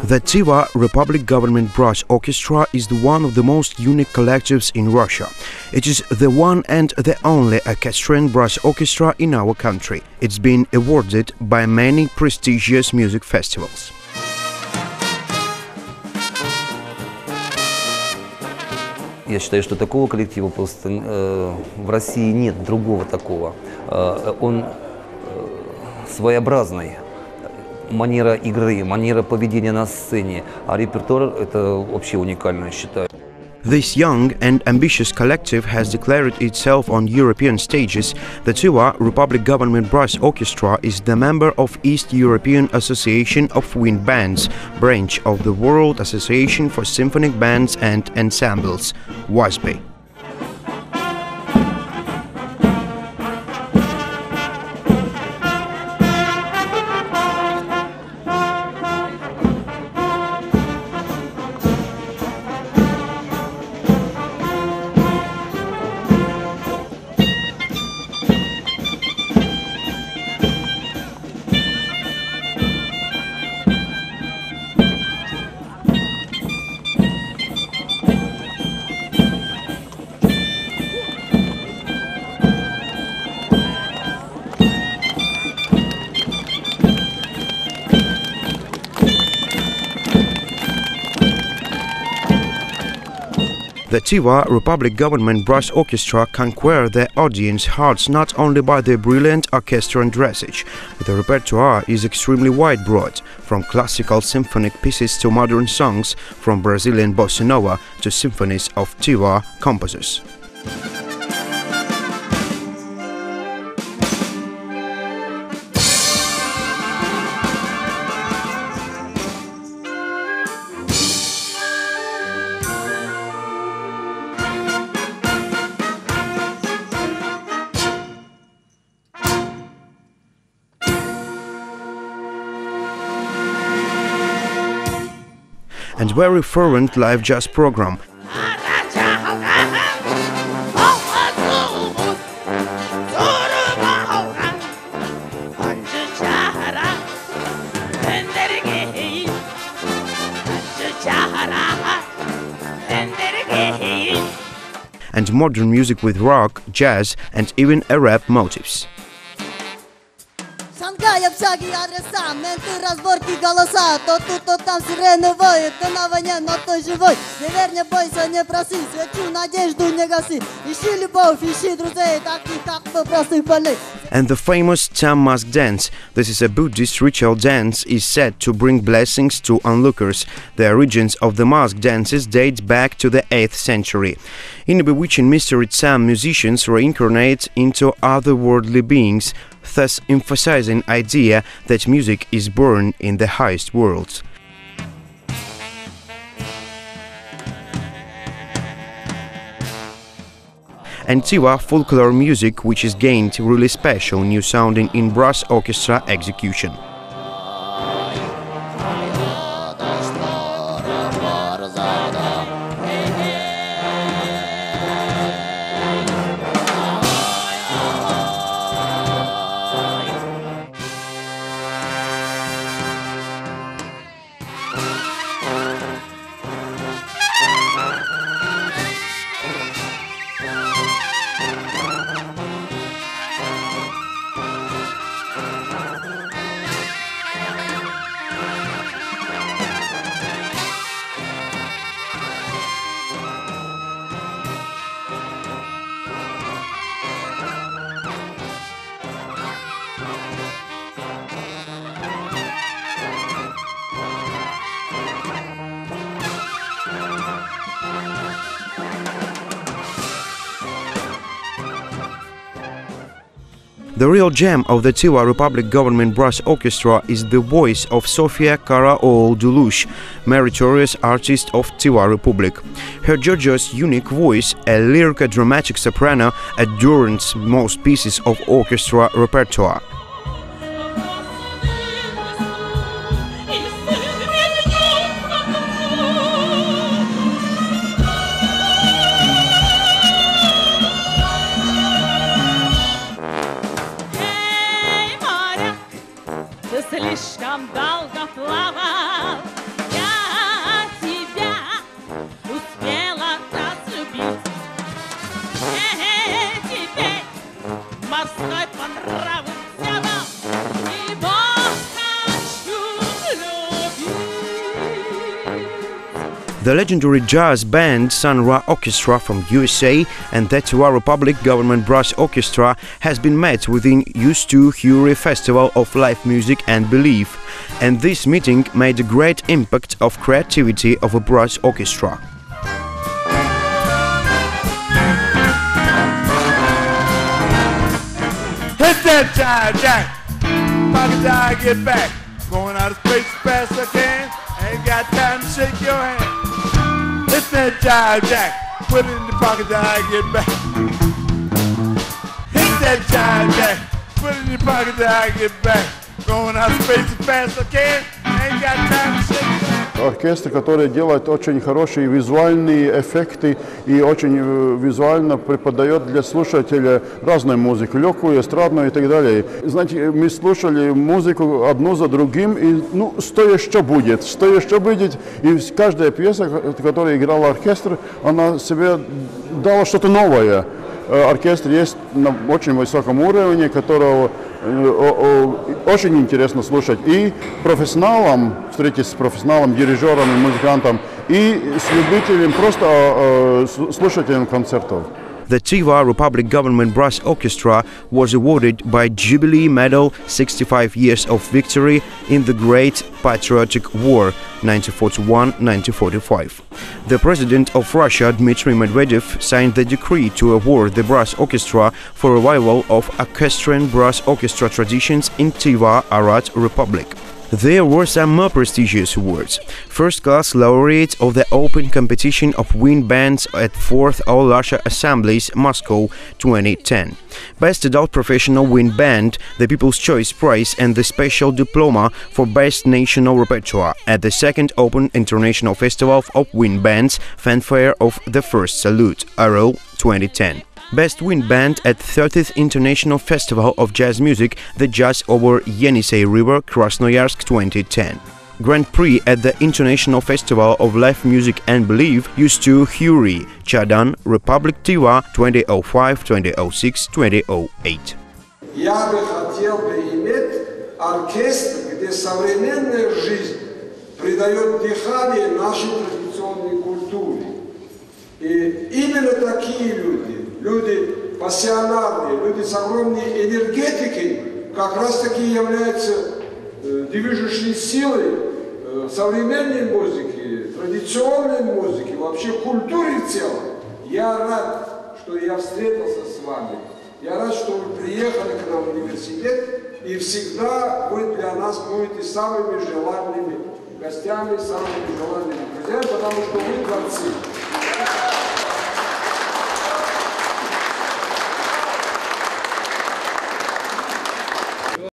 The Tiva Republic Government Brass Orchestra is one of the most unique collectives in Russia. It is the one and the only orchestrion brass orchestra in our country. It's been awarded by many prestigious music festivals. Я считаю, что такого коллектива просто в России нет другого такого. Он своеобразный. Манера игры, манера поведения на сцене, а репертуар – это вообще уникально, я считаю. This young and ambitious collective has declared itself on European stages. The Tiva Republic Government Brass Orchestra is the member of East European Association of Wind Bands, branch of the World Association for Symphonic Bands and Ensembles, WASBE. The Tiva Republic Government Brass Orchestra conquer the audience hearts not only by their brilliant orchestral dressage. The repertoire is extremely wide broad, from classical symphonic pieces to modern songs, from Brazilian bossa nova to symphonies of Tiva composers. And very fervent live jazz program. And modern music with rock, jazz and even Arab motifs. Всякие адреса, менты, разборки, голоса. То тут, то там сирены воют. Ты на войне, но ты живой. Не верь, не бойся, не проси. Свечу, надежду не гаси. Ищи любовь, ищи друзей, таких, как бы простых больных. And the famous Tam mask dance. This is a Buddhist ritual dance, is said to bring blessings to onlookers. The origins of the mask dances date back to the 8th century. In the bewitching mystery, Tam musicians reincarnate into otherworldly beings, thus emphasizing the idea that music is born in the highest worlds. And Tiva folklore music, which is gained really special new sounding in brass orchestra execution. The real gem of the Tiva Republic Government Brass Orchestra is the voice of Sofia Karaoğlu-Duluş, meritorious artist of Tiva Republic. Her gorgeous, unique voice, a lyric dramatic soprano, adorns most pieces of orchestra repertoire. Слишком долго плавал я Пускай понравится вам, и вас хочу любить. The legendary jazz band Sun Ra Orchestra from USA and the Tiva Republic Government Brass Orchestra has been met within U2 Huri Festival of Live Music and Belief, and this meeting made a great impact of creativity of a brass orchestra. Hit that jive jack, pocket die, get back. Going out of space as fast as I can, ain't got time to shake your hand. Hit that jive jack, put it in the pocket die, get back. Hit that jive jack, put it in the pocket die, get back. Going out of space as fast as I can, ain't got time to shake your hand. Оркестр, который делает очень хорошие визуальные эффекты и очень визуально преподает для слушателя разную музыку, легкую, эстрадную и так далее. Знаете, мы слушали музыку одну за другим, и что еще будет, и каждая пьеса, которую играл оркестр, она себе дала что-то новое. Оркестр есть на очень высоком уровне, которого очень интересно слушать и профессионалам, встретиться с профессионалом, дирижером и музыкантом, и с любителем, просто слушателем концертов. The Tiva Republic Government Brass Orchestra was awarded by Jubilee Medal 65 Years of Victory in the Great Patriotic War 1941-1945. The President of Russia, Dmitry Medvedev, signed the decree to award the brass orchestra for revival of orchestrion brass orchestra traditions in Tiva Arad Republic. There were some more prestigious awards. First-class laureate of the Open Competition of Wind Bands at 4th All-Russia Assemblies, Moscow 2010. Best Adult Professional Wind Band, the People's Choice Prize and the Special Diploma for Best National Repertoire at the 2nd Open International Festival of Wind Bands, Fanfare of the First Salute, Arrow 2010. Best Wind Band at 30th International Festival of Jazz Music, the Jazz over Yenisei River, Krasnoyarsk 2010. Grand Prix at the International Festival of Live Music and Belief, U2 Huri, Chadan, Republic Tiva 2005, 2006, 2008. Я бы хотел бы иметь оркестр, где современная жизнь придает дыхание нашей традиционной культуре. И именно такие люди пассионарные, люди с огромной энергетикой, как раз таки являются движущей силой современной музыки, традиционной музыки, вообще культуры в целом. Я рад, что я встретился с вами. Я рад, что вы приехали к нам в университет, и всегда вы для нас будете самыми желанными гостями, самыми желанными друзьями, потому что вы творцы.